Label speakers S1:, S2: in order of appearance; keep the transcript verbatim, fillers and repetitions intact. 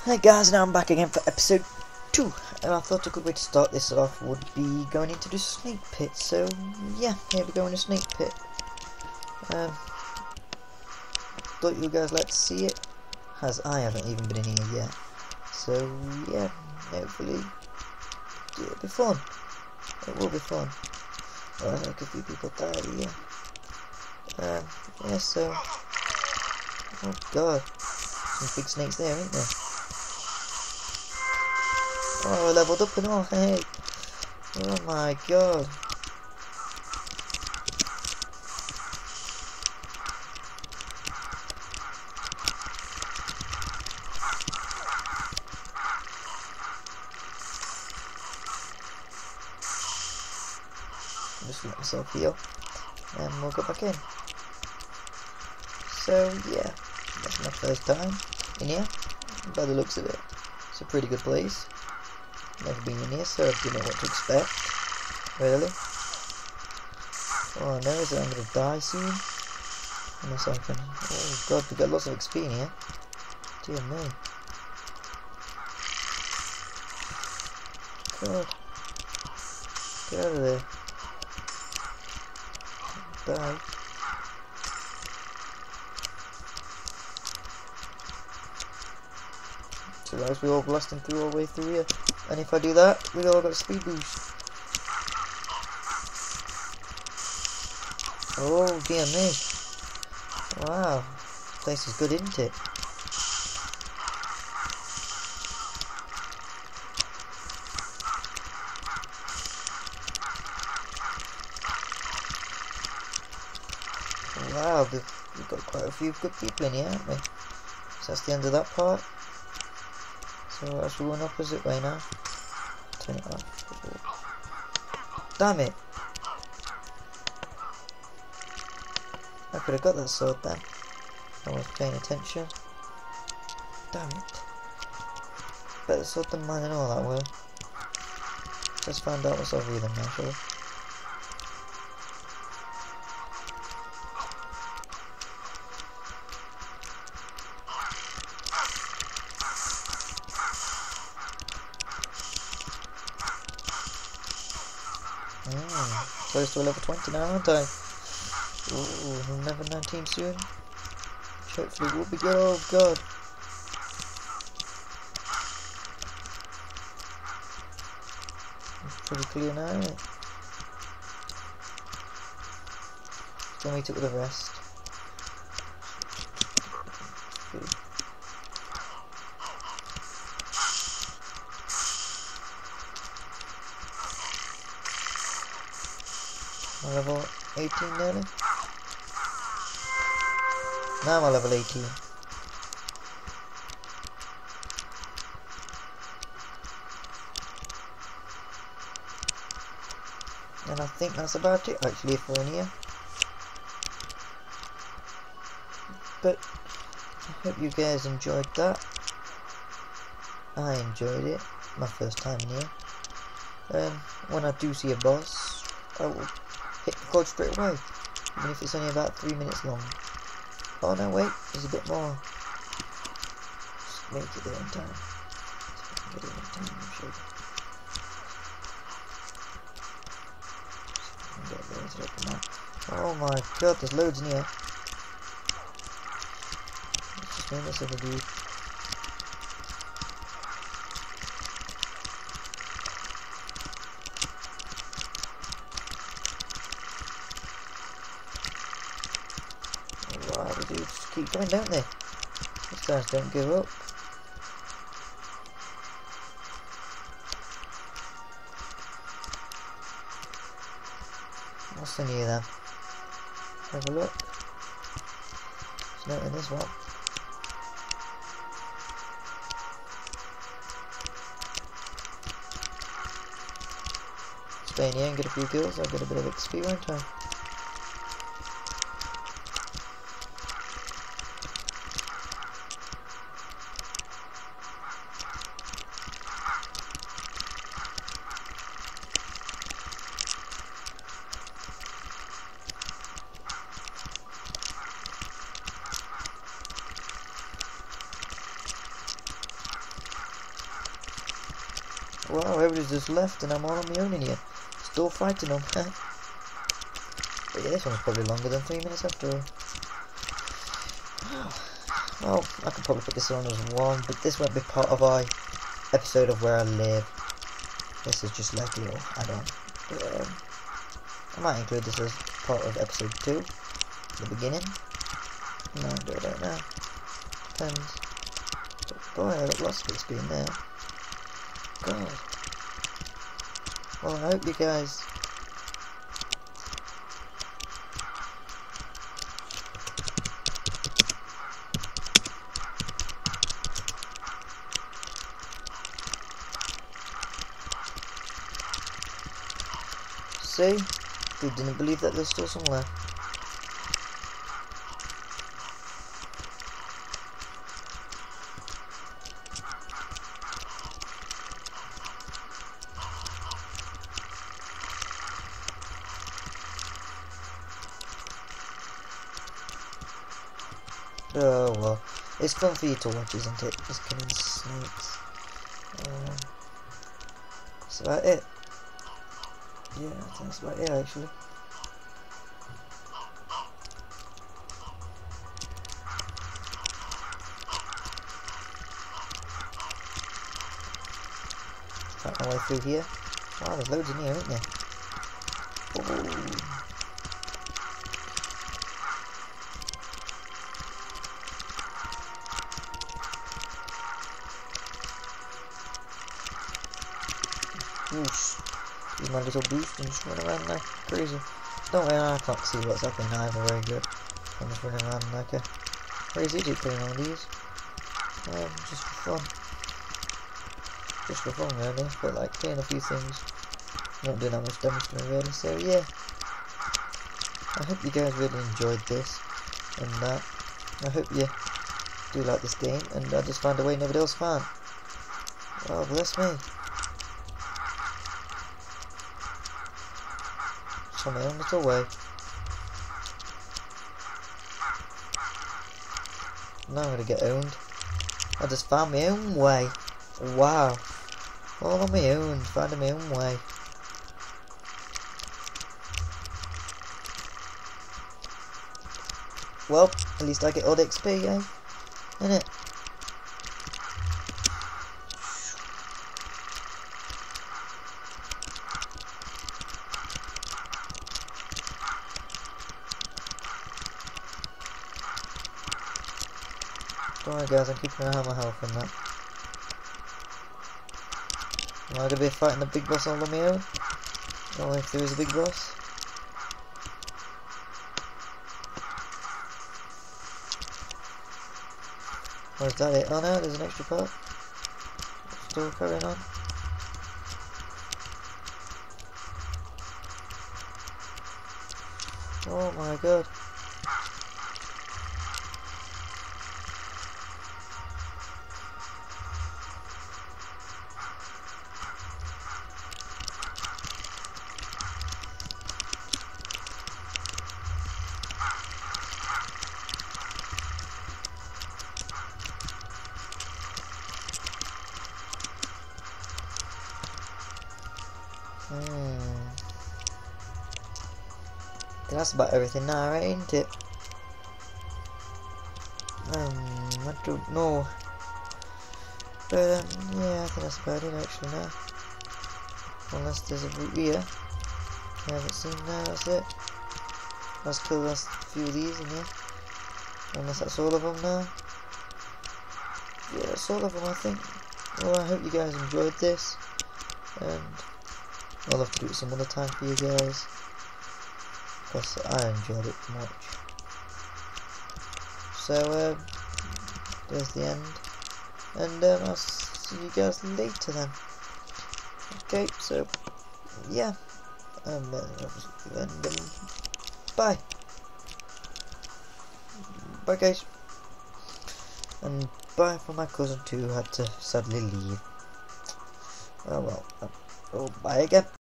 S1: Hey guys, now I'm back again for episode two, and I thought a good way to start this off would be going into the snake pit. So yeah, here we go in the snake pit. Um, thought you guys like to see it, as I haven't even been in here yet. So yeah, hopefully it'll be fun. It will be fun. Well, I think a few people died here. Um, yeah, so oh god, some big snakes there, ain't there? Oh, I leveled up and all, hey! Oh my god! I'll just let myself heal, and we'll go back in. So yeah, that's my first time in here, by the looks of it. It's a pretty good place. Never been in here, so I don't know what to expect. Really? Oh no, is it I'm gonna die soon? Unless I can. Oh god, we got lots of X P in here. Dear me. God. Get out of there. Die. So guys, we all blasting through all the way through here. And if I do that, we all got a speed boost. Oh dear me. Wow. This place is good, isn't it? Wow, we've, we've got quite a few good people in here, haven't we? So that's the end of that part. So as we're going opposite way now. Turn it off. Damn it! I could have got that sword then. I was paying attention. Damn it. Better sword than mine and all that will. Just found out what's over them now, shall we? Mm, close to level twenty now, aren't I? Ooh, level nineteen soon. Hopefully we'll be good. Oh god. It's pretty clear now, isn't it? Still meet up with the rest. Good. Level eighteen nearly. Now I'm at level eighteen. And I think that's about it actually for in here. But I hope you guys enjoyed that. I enjoyed it. My first time in here. Um, when I do see a boss, I will hit the code straight away, even if it's only about three minutes long. Oh no, wait, there's a bit more. Just make it there in time. Get it in time, I'm sure. Get there, it's open now. Oh my god, there's loads in here. Let's just make this other dude. Wow, the dudes just keep going, don't they? These guys don't give up. What's in here then? Have a look. There's nothing in this one. Stay in here and get a few kills, I'll get a bit of X P, won't I? Wow, everybody's just left and I'm all on my own in here. Still fighting them. But yeah, this one's probably longer than three minutes after all. Well, I could probably put this on as one, but this won't be part of our episode of where I live. This is just like a little add-on. Um, I might include this as part of episode two, the beginning. No, I don't know. Depends. But boy, I got lots of X P in there. God. Well, I hope you guys see, they didn't believe that there's still some left. Oh well, it's fun for you to watch, isn't it? Just killing snakes. Um, that's about it. Yeah, I think that's about it actually. Fight my way through here. Wow, there's loads in here, isn't there? Oh. Whoosh. Use my little boost and just run around like crazy. Don't worry, I can't see what's happening either very good. I'm just running around like a crazy idiot playing all these. Um, just for fun. Just for fun really, but like playing a few things. Not doing that much damage to me really, so yeah. I hope you guys really enjoyed this and that. I hope you do like this game and I just found a way nobody else found. Oh, bless me. On my own little way. Now I'm gonna get owned. I just found my own way. Wow. All on my own, finding my own way. Well, at least I get all the X P, eh? Innit? Don't worry guys, I'm keeping an eye on my health and that. Am I going to be fighting the big boss all on my own? Or if there is a big boss? Or is that it? Oh no, there's an extra part. Still carrying on. Oh my god. Hmm. That's about everything now, right, ain't it? Um, I don't know. But, um, yeah, I think that's about it actually now. Unless there's a route here. I haven't seen that, that's it. Let's kill the last few of these in here. Unless that's all of them now. Yeah, that's all of them, I think. Well, I hope you guys enjoyed this. And I'll have to do it some other time for you guys. Because I enjoyed it much. So, um, there's the end. And um, I'll see you guys later then. Okay, so, yeah. Um, uh, and, um, bye. Bye guys. And bye for my cousin too, who had to sadly leave. Oh well. Oh, bye again.